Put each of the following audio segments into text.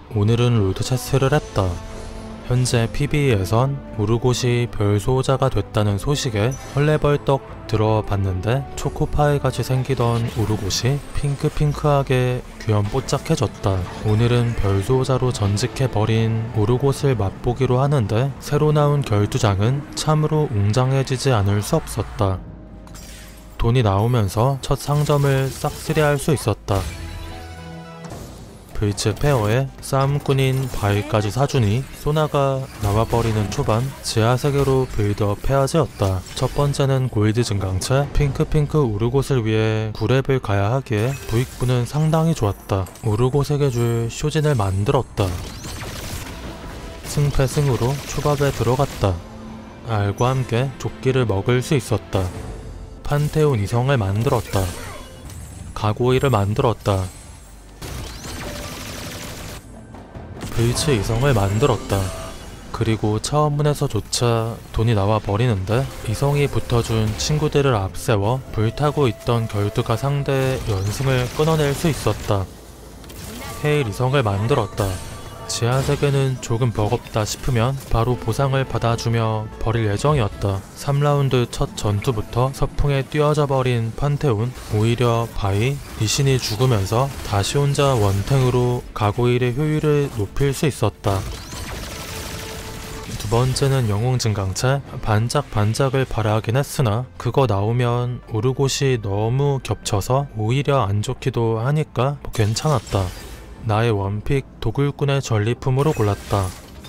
오늘은 롤드체스를 했다. 현재 PBE에선 우르곳이 별수호자가 됐다는 소식에 헐레벌떡 들어봤는데 초코파이같이 생기던 우르곳이 핑크핑크하게 귀염뽀짝해졌다. 오늘은 별수호자로 전직해버린 우르곳을 맛보기로 하는데 새로 나온 결투장은 참으로 웅장해지지 않을 수 없었다. 돈이 나오면서 첫 상점을 싹쓸이할 수 있었다. 브이츠 페어에 싸움꾼인 바위까지 사주니 소나가 나와버리는 초반 지하세계로 빌드업 해야지였다. 첫 번째는 골드 증강체 핑크핑크 우르곳을 위해 9렙을 가야 하기에 부익부는 상당히 좋았다. 우르곳에게 줄 쇼진을 만들었다. 승패승으로 초밥에 들어갔다. 알과 함께 조끼를 먹을 수 있었다. 판테온 이성을 만들었다. 가고이를 만들었다. 브이츠 이성을 만들었다. 그리고 차원문에서조차 돈이 나와 버리는데 이성이 붙어준 친구들을 앞세워 불타고 있던 결투가 상대의 연승을 끊어낼 수 있었다. 헤일 이성을 만들었다. 지하세계는 조금 버겁다 싶으면 바로 보상을 받아주며 버릴 예정이었다. 3라운드 첫 전투부터 서풍에 뛰어져 버린 판테온, 오히려 바이, 리신이 죽으면서 다시 혼자 원탱으로 가고일의 효율을 높일 수 있었다. 두 번째는 영웅 증강체 반짝반짝을 바라긴 했으나 그거 나오면 우르곳이 너무 겹쳐서 오히려 안 좋기도 하니까 괜찮았다. 나의 원픽 도굴꾼의 전리품으로 골랐다.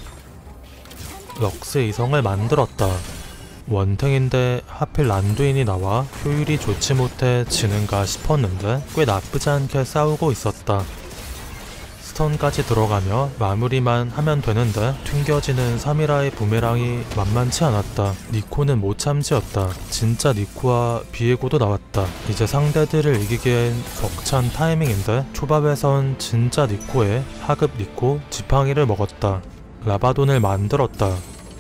럭스 이성을 만들었다. 원탱인데 하필 란두인이 나와 효율이 좋지 못해 지는가 싶었는데 꽤 나쁘지 않게 싸우고 있었다. 스턴까지 들어가며 마무리만 하면 되는데 튕겨지는 사미라의 부메랑이 만만치 않았다. 니코는 못 참지였다. 진짜 니코와 비에고도 나왔다. 이제 상대들을 이기기엔 벅찬 타이밍인데 초밥에선 진짜 니코에 하급 니코 지팡이를 먹었다. 라바돈을 만들었다.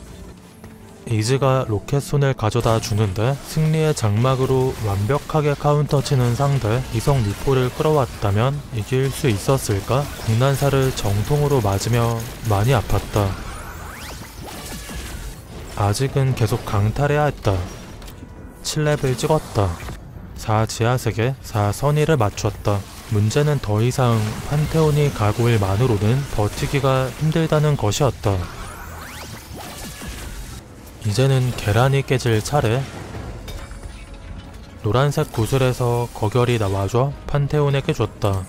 이즈가 로켓손을 가져다 주는데 승리의 장막으로 완벽하게 카운터치는 상대 이성 니포를 끌어왔다면 이길 수 있었을까? 국난사를 정통으로 맞으며 많이 아팠다. 아직은 계속 강탈해야 했다. 7렙을 찍었다. 4 지하세계 4 선의를 맞췄다. 문제는 더 이상 판테온이 가고일만으로는 버티기가 힘들다는 것이었다. 이제는 계란이 깨질 차례. 노란색 구슬에서 거결이 나와줘 판테온에게 줬다.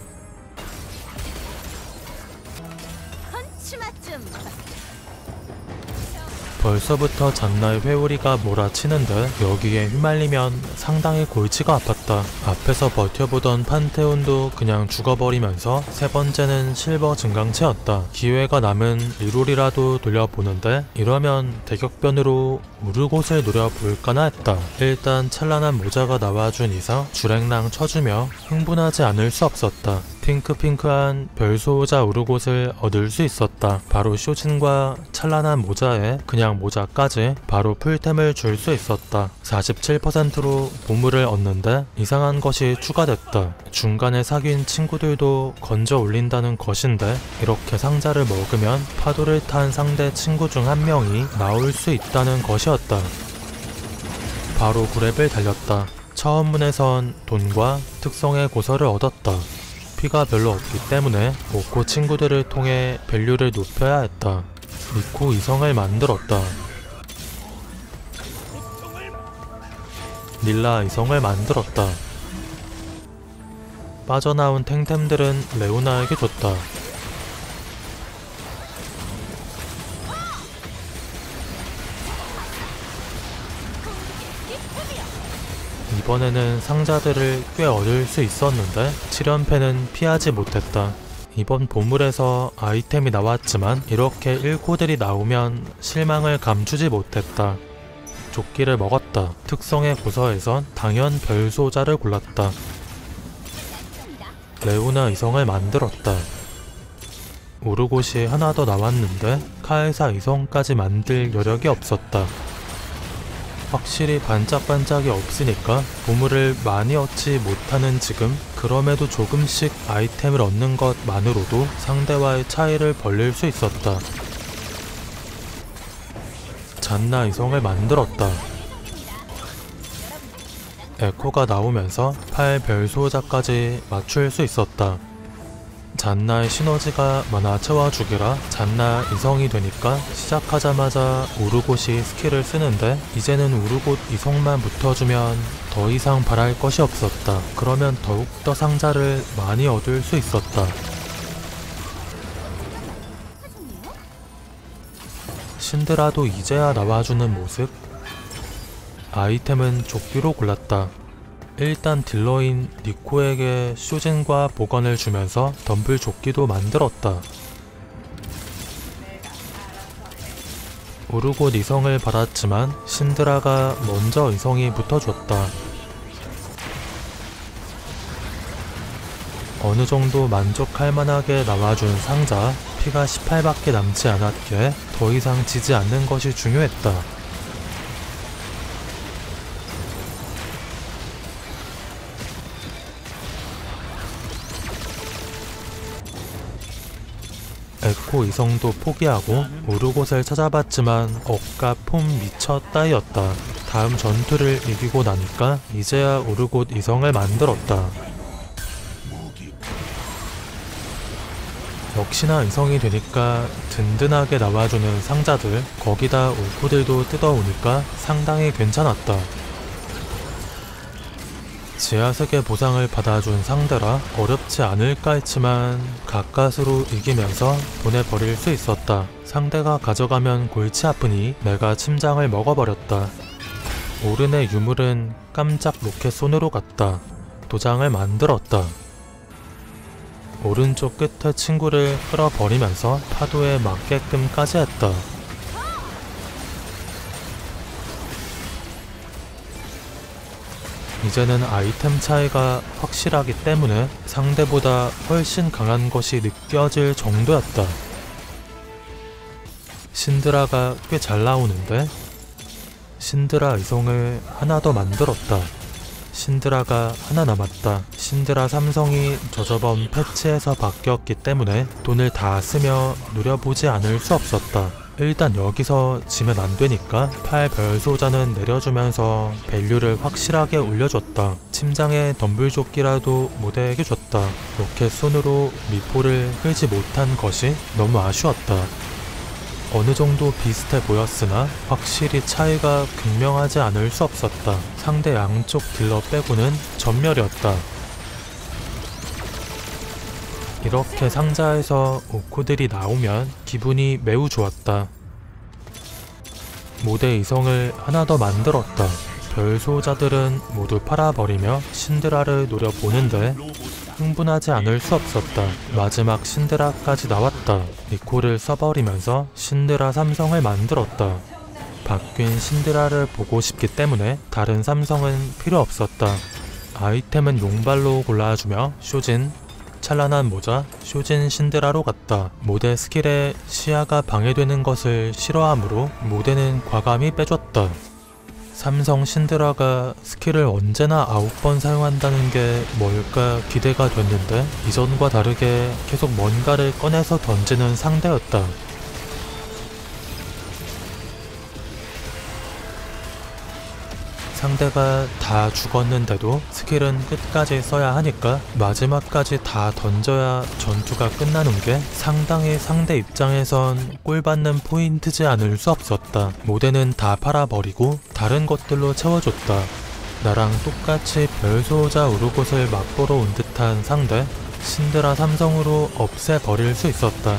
벌써부터 잔나의 회오리가 몰아치는데 여기에 휘말리면 상당히 골치가 아팠다. 앞에서 버텨보던 판테온도 그냥 죽어버리면서 세 번째는 실버 증강체였다. 기회가 남은 리롤이라도 돌려보는데 이러면 대격변으로 우르곳을 노려볼까나 했다. 일단 찬란한 모자가 나와준 이상 주랭랑 쳐주며 흥분하지 않을 수 없었다. 핑크핑크한 별수호자 우르곳을 얻을 수 있었다. 바로 쇼진과 찬란한 모자에 그냥 모자까지 바로 풀템을 줄 수 있었다. 47%로 보물을 얻는데 이상한 것이 추가됐다. 중간에 사귄 친구들도 건져 올린다는 것인데 이렇게 상자를 먹으면 파도를 탄 상대 친구 중 한 명이 나올 수 있다는 것이었다. 바로 9렙을 달렸다. 처음문에선 돈과 특성의 고서를 얻었다. 피가 별로 없기 때문에 오코 친구들을 통해 밸류를 높여야 했다. 니코 이성을 만들었다. 닐라 이성을 만들었다. 빠져나온 탱템들은 레오나에게 줬다. 이번에는 상자들을 꽤 얻을 수 있었는데 7연패는 피하지 못했다. 이번 보물에서 아이템이 나왔지만 이렇게 1코들이 나오면 실망을 감추지 못했다. 조끼를 먹었다. 특성의 고서에선 당연 별소자를 골랐다. 레오나 이성을 만들었다. 우르곳이 하나 더 나왔는데 카에사 이성까지 만들 여력이 없었다. 확실히 반짝반짝이 없으니까 보물을 많이 얻지 못하는 지금, 그럼에도 조금씩 아이템을 얻는 것만으로도 상대와의 차이를 벌릴 수 있었다. 잔나 이성을 만들었다. 에코가 나오면서 8별수호자까지 맞출 수 있었다. 잔나의 시너지가 많아 채워주기라 잔나 이성이 되니까 시작하자마자 우르곳이 스킬을 쓰는데, 이제는 우르곳 이성만 붙어주면 더 이상 바랄 것이 없었다. 그러면 더욱더 상자를 많이 얻을 수 있었다. 신드라도 이제야 나와주는 모습. 아이템은 조끼로 골랐다. 일단 딜러인 니코에게 쇼진과 보건을 주면서 덤블 조끼도 만들었다. 우르곳 이성을 받았지만 신드라가 먼저 이성이 붙어줬다. 어느정도 만족할 만하게 나와준 상자, 피가 18밖에 남지 않았기에 더 이상 지지 않는 것이 중요했다. 에코 이성도 포기하고 우르곳을 찾아봤지만 억과 폼 미쳐 따이었다. 다음 전투를 이기고 나니까 이제야 우르곳 이성을 만들었다. 역시나 이성이 되니까 든든하게 나와주는 상자들, 거기다 울코들도 뜯어오니까 상당히 괜찮았다. 지하세계 보상을 받아준 상대라 어렵지 않을까 했지만 가까스로 이기면서 보내버릴 수 있었다. 상대가 가져가면 골치 아프니 내가 침장을 먹어버렸다. 오른의 유물은 깜짝 로켓 손으로 갔다. 도장을 만들었다. 오른쪽 끝에 친구를 끌어버리면서 파도에 맞게끔까지 했다. 이제는 아이템 차이가 확실하기 때문에 상대보다 훨씬 강한 것이 느껴질 정도였다. 신드라가 꽤 잘 나오는데? 신드라 이성을 하나 더 만들었다. 신드라가 하나 남았다. 신드라 삼성이 저저번 패치에서 바뀌었기 때문에 돈을 다 쓰며 누려보지 않을 수 없었다. 일단 여기서 지면 안되니까 8별소자는 내려주면서 밸류를 확실하게 올려줬다. 침장에 덤불조끼라도 모델에게 줬다. 로켓 손으로 미포를 끌지 못한 것이 너무 아쉬웠다. 어느정도 비슷해 보였으나 확실히 차이가 극명하지 않을 수 없었다. 상대 양쪽 딜러 빼고는 전멸이었다. 이렇게 상자에서 오코들이 나오면 기분이 매우 좋았다. 모대 이성을 하나 더 만들었다. 별소자들은 모두 팔아버리며 신드라를 노려보는데 흥분하지 않을 수 없었다. 마지막 신드라까지 나왔다. 니코를 써버리면서 신드라 삼성을 만들었다. 바뀐 신드라를 보고 싶기 때문에 다른 삼성은 필요 없었다. 아이템은 용발로 골라주며 쇼진, 찬란한 모자, 쇼진 신드라로 갔다. 모대 스킬에 시야가 방해되는 것을 싫어하므로 모대는 과감히 빼줬다. 삼성 신드라가 스킬을 언제나 9번 사용한다는 게 뭘까 기대가 됐는데 이전과 다르게 계속 뭔가를 꺼내서 던지는 상대였다. 상대가 다 죽었는데도 스킬은 끝까지 써야 하니까 마지막까지 다 던져야 전투가 끝나는 게 상당히 상대 입장에선 꿀받는 포인트지 않을 수 없었다. 모대는 다 팔아버리고 다른 것들로 채워줬다. 나랑 똑같이 별소자 우르곳을 맛보러 온 듯한 상대, 신드라 삼성으로 없애버릴 수 있었다.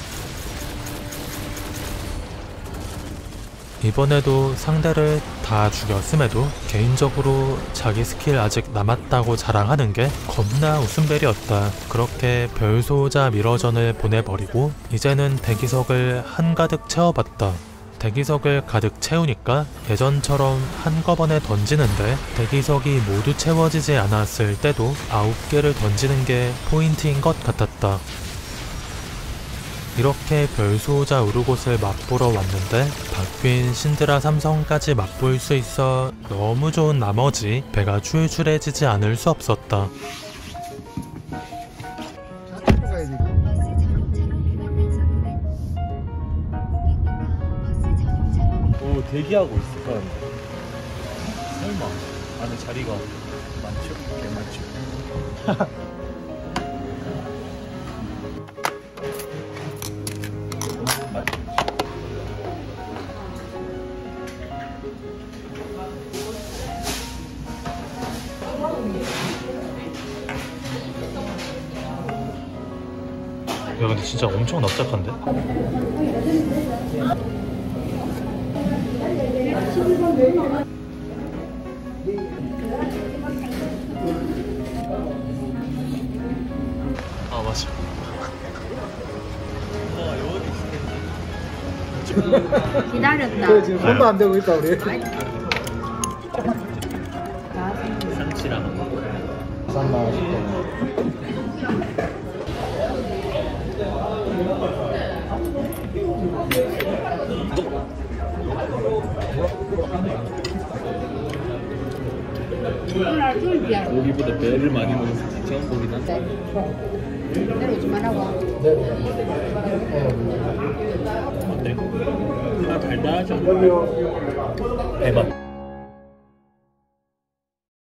이번에도 상대를 다 죽였음에도 개인적으로 자기 스킬 아직 남았다고 자랑하는 게 겁나 웃음벨이었다. 그렇게 별소자 미러전을 보내버리고 이제는 대기석을 한가득 채워봤다. 대기석을 가득 채우니까 예전처럼 한꺼번에 던지는데 대기석이 모두 채워지지 않았을 때도 9개를 던지는 게 포인트인 것 같았다. 이렇게 별수호자 우르곳을 맛보러 왔는데 바뀐 신드라 삼성까지 맛볼 수 있어 너무 좋은 나머지 배가 출출해지지 않을 수 없었다. 오, 대기하고 있어 사람. 설마 안에 자리가 많죠? 개 많죠. 야 근데 진짜 엄청 납작한데? 아 맞아. 기다렸다. 그래, 지금 손도 안 대고 있다 우리. 상치랑 쌈마 고기보다 배를 많이 먹어서 처음 보긴 한다. 내려오지만 하고. 어때? 아 달달하죠? 배맛.